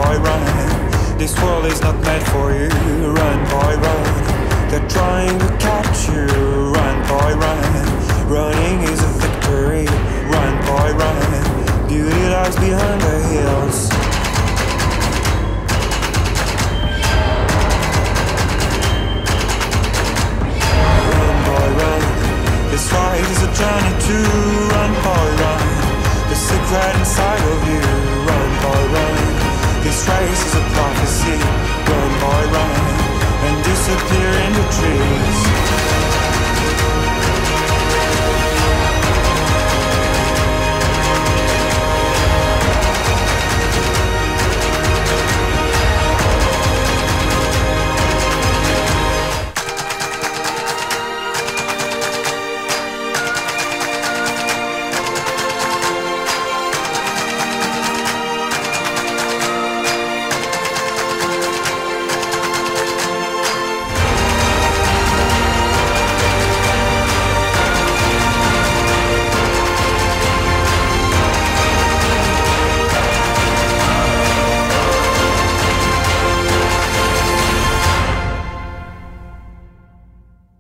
boy, run. This world is not meant for you. Run, boy, run. They're trying to catch you. Run, boy, run. Running is a victory. Run, boy, run. Beauty lies behind the hills. Run, boy, run. This fight is a journey to run, boy, run. The secret inside of you. Run, boy, run. This race is a prophecy. Run, boy, run. And disappear in the trees.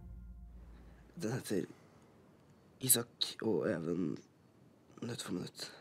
Den heter Isak og Even minutt for minutt.